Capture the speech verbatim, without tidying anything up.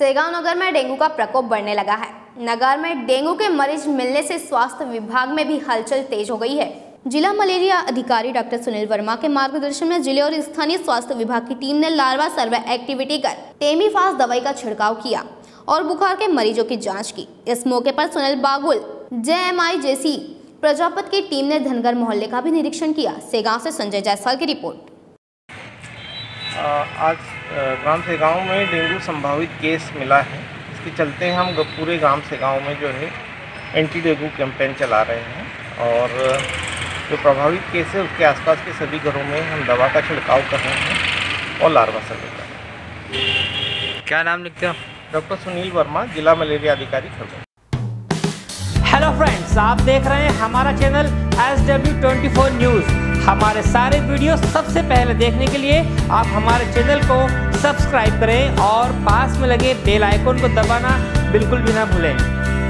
सेगांव नगर में डेंगू का प्रकोप बढ़ने लगा है। नगर में डेंगू के मरीज मिलने से स्वास्थ्य विभाग में भी हलचल तेज हो गई है। जिला मलेरिया अधिकारी डॉक्टर सुनील वर्मा के मार्गदर्शन में जिले और स्थानीय स्वास्थ्य विभाग की टीम ने लार्वा सर्वे एक्टिविटी कर टेमीफास दवाई का छिड़काव किया और बुखार के मरीजों की जांच की। इस मौके पर Sunil Bagul J M I जैसी प्रजापत की टीम ने धनगर मोहल्ले का भी निरीक्षण किया। सेगांव से संजय जायसवाल की रिपोर्ट। आज ग्राम सेगांव में डेंगू संभावित केस मिला है। इसके चलते हम पूरे ग्राम सेगांव में जो है एंटी डेंगू कैंपेन चला रहे हैं और जो प्रभावित केस है उसके आसपास के सभी घरों में हम दवा का छिड़काव कर रहे हैं और लार्वा सर्वे कर रहे हैं। क्या नाम लिखते हो? डॉक्टर सुनील वर्मा, जिला मलेरिया अधिकारी खरगोन। हेलो फ्रेंड्स, आप देख रहे हैं हमारा channel S W twenty four news. हमारे सारे वीडियो सबसे पहले देखने के लिए आप हमारे चैनल को सब्सक्राइब करें और पास में लगे बेल आइकन को दबाना बिल्कुल भी ना भूलें।